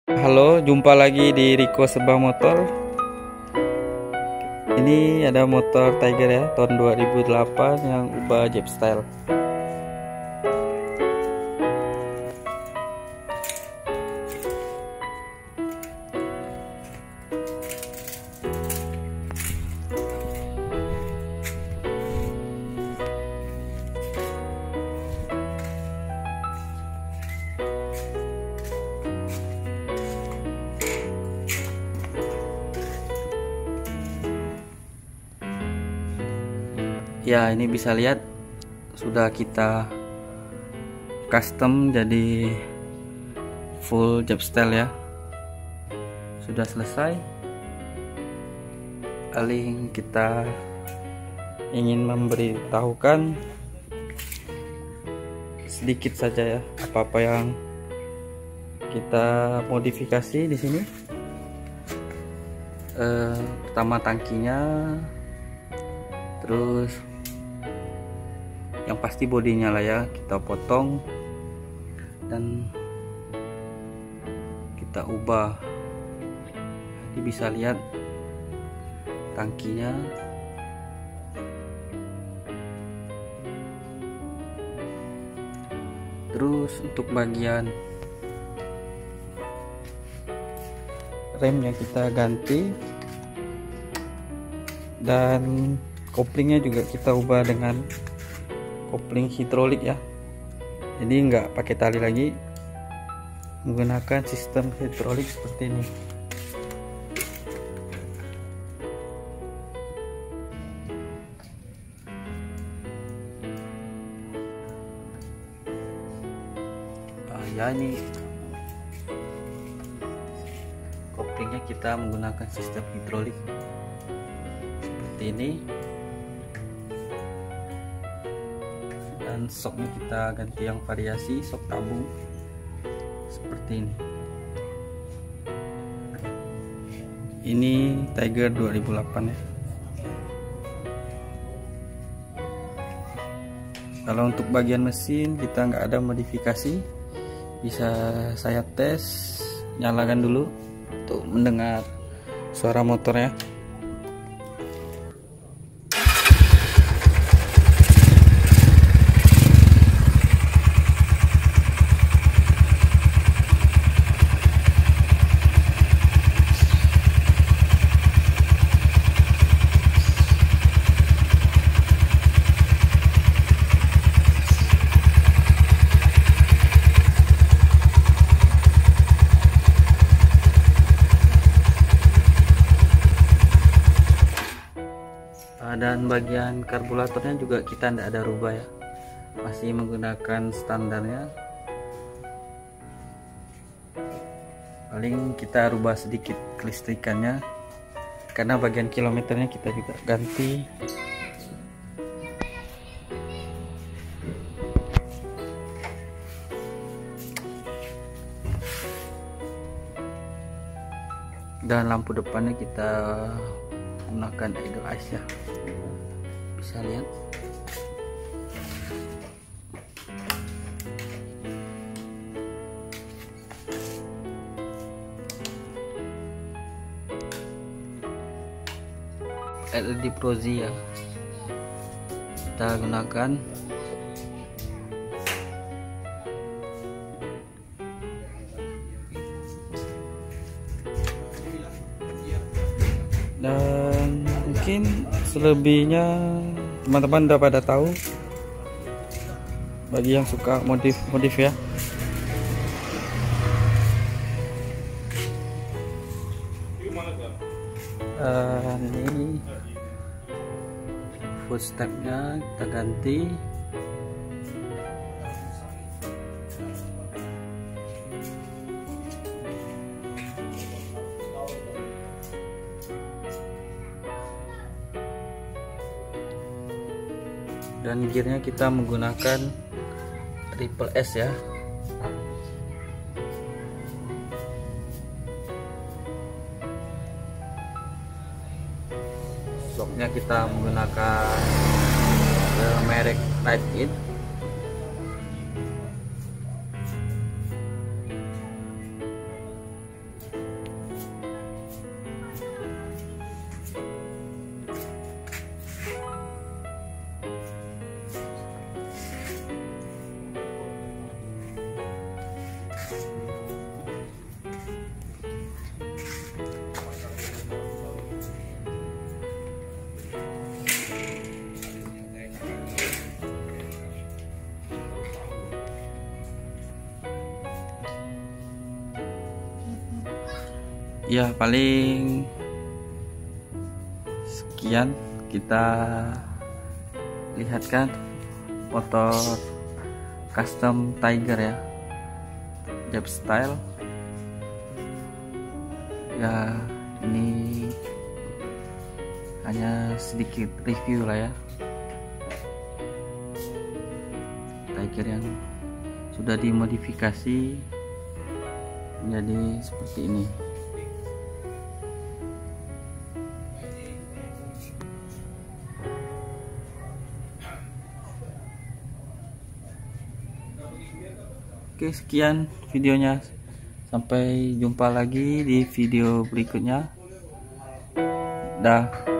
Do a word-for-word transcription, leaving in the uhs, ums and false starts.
Halo, jumpa lagi di Riko Sebah Motor. Ini ada motor Tiger ya, tahun dua ribu delapan yang ubah Jeep style. Ya, ini bisa lihat sudah kita custom jadi full Jeep style ya. Sudah selesai. Paling kita ingin memberitahukan sedikit saja ya apa-apa yang kita modifikasi di sini. Eh, pertama tangkinya, terus yang pasti bodinya lah ya kita potong dan kita ubah. Jadi bisa lihat tangkinya, terus untuk bagian remnya kita ganti dan koplingnya juga kita ubah dengan kopling hidrolik ya. Jadi nggak pakai tali lagi, menggunakan sistem hidrolik seperti ini. Ah, ya ini koplingnya kita menggunakan sistem hidrolik seperti ini. Dan soknya kita ganti yang variasi sok tabung seperti ini. Ini Tiger dua ribu delapan ya. Kalau untuk bagian mesin kita nggak ada modifikasi, bisa saya tes, nyalakan dulu untuk mendengar suara motornya. Dan bagian karburatornya juga kita tidak ada rubah ya, masih menggunakan standarnya. Paling kita rubah sedikit kelistrikannya karena bagian kilometernya kita juga ganti. Dan lampu depannya kita menggunakan Eagle Eyes ya, bisa lihat. L E D Prozia kita gunakan. Dan mungkin selebihnya teman-teman udah pada tahu. Bagi yang suka modif-modif ya, uh, ini footstepnya kita ganti. Dan gearnya kita menggunakan triple S ya. Soknya kita menggunakan merek Type It. Ya paling sekian kita lihatkan motor custom Tiger ya, Jab Style ya. Ini hanya sedikit review lah ya, Tiger yang sudah dimodifikasi menjadi seperti ini. Oke, sekian videonya. Sampai jumpa lagi di video berikutnya. Dah.